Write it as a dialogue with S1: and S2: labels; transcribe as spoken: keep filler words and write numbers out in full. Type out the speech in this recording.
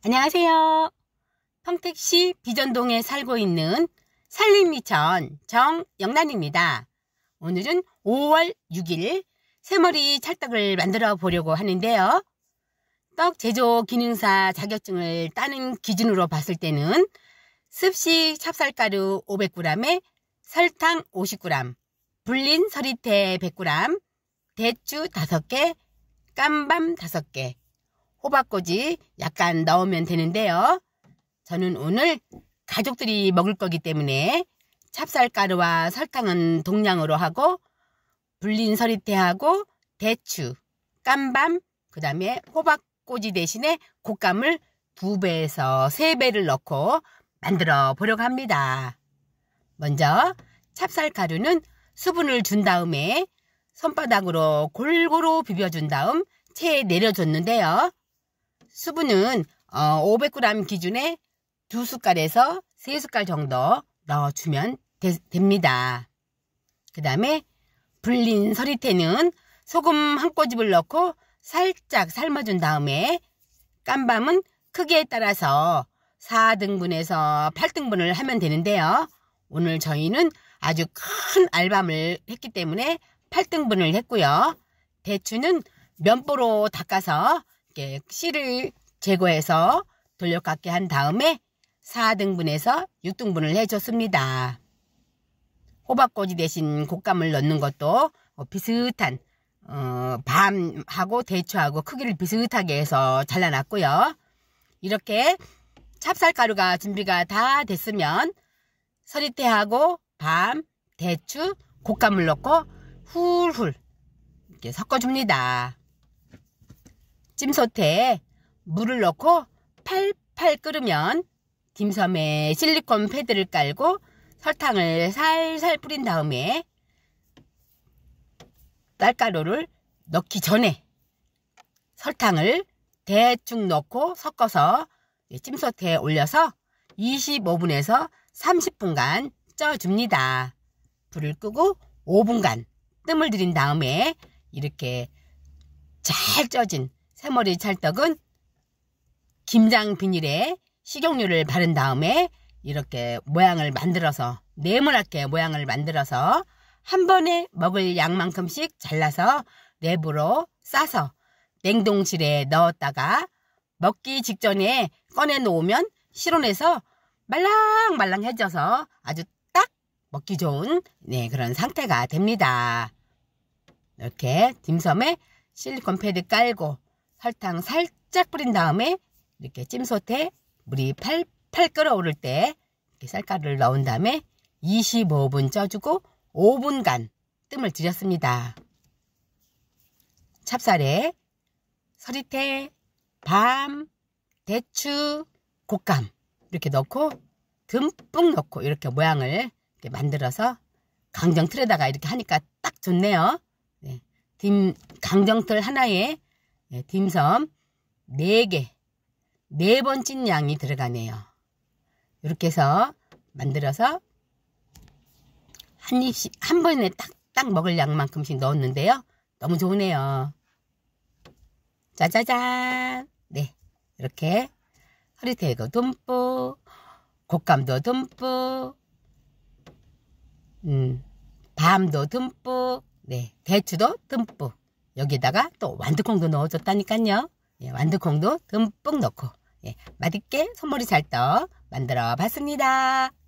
S1: 안녕하세요. 평택시 비전동에 살고 있는 산림미천 정영란입니다. 오늘은 오월 육일 새머리 찰떡을 만들어 보려고 하는데요. 떡 제조 기능사 자격증을 따는 기준으로 봤을 때는 습식 찹쌀가루 오백 그램에 설탕 오십 그램, 불린 서리태 백 그램, 대추 다섯 개, 깜밤 다섯 개, 호박꼬지 약간 넣으면 되는데요. 저는 오늘 가족들이 먹을 거기 때문에 찹쌀가루와 설탕은 동량으로 하고 불린 서리태하고 대추, 깜밤, 그 다음에 호박꼬지 대신에 곶감을 두 배에서 세 배를 넣고 만들어 보려고 합니다. 먼저 찹쌀가루는 수분을 준 다음에 손바닥으로 골고루 비벼준 다음 체에 내려줬는데요. 수분은 어, 오백 그램 기준에 두 숟갈에서 세 숟갈 정도 넣어주면 되, 됩니다. 그 다음에 불린 서리태는 소금 한 꼬집을 넣고 살짝 삶아준 다음에 깜밤은 크기에 따라서 사 등분에서 팔 등분을 하면 되는데요. 오늘 저희는 아주 큰 알밤을 했기 때문에 팔 등분을 했고요. 대추는 면보로 닦아서 이렇게 씨를 제거해서 돌려깎게 한 다음에 사 등분에서 육 등분을 해줬습니다. 호박꼬지 대신 곶감을 넣는 것도 비슷한 어, 밤하고 대추하고 크기를 비슷하게 해서 잘라놨고요. 이렇게 찹쌀가루가 준비가 다 됐으면 서리태하고 밤, 대추, 곶감을 넣고 훌훌 이렇게 섞어줍니다. 찜솥에 물을 넣고 팔팔 끓으면 딤섬에 실리콘 패드를 깔고 설탕을 살살 뿌린 다음에 쌀가루를 넣기 전에 설탕을 대충 넣고 섞어서 찜솥에 올려서 이십오 분에서 삼십 분간 쪄줍니다. 불을 끄고 오 분간 뜸을 들인 다음에 이렇게 잘 쪄진 새머리 찰떡은 김장 비닐에 식용유를 바른 다음에 이렇게 모양을 만들어서 네모나게 모양을 만들어서 한 번에 먹을 양만큼씩 잘라서 랩으로 싸서 냉동실에 넣었다가 먹기 직전에 꺼내 놓으면 실온에서 말랑말랑해져서 아주 딱 먹기 좋은 네, 그런 상태가 됩니다. 이렇게 딤섬에 실리콘 패드 깔고 설탕 살짝 뿌린 다음에 이렇게 찜솥에 물이 팔팔 끓어오를 때 이렇게 쌀가루를 넣은 다음에 이십오 분 쪄주고 오 분간 뜸을 들였습니다. 찹쌀에 서리태, 밤, 대추, 곶감 이렇게 넣고 듬뿍 넣고 이렇게 모양을 이렇게 만들어서 강정틀에다가 이렇게 하니까 딱 좋네요. 네, 딤, 강정틀 하나에 네, 딤섬 네 개, 네 번 찐 양이 들어가네요. 이렇게 해서 만들어서 한 입씩, 한 번에 딱딱 먹을 양만큼씩 넣었는데요. 너무 좋으네요. 짜자잔! 네, 이렇게 서리태도 듬뿍, 곶감도 듬뿍, 음, 밤도 듬뿍, 네, 대추도 듬뿍. 여기다가 또 완두콩도 넣어줬다니까요. 예, 완두콩도 듬뿍 넣고 예, 맛있게 손머리 찰떡 만들어 봤습니다.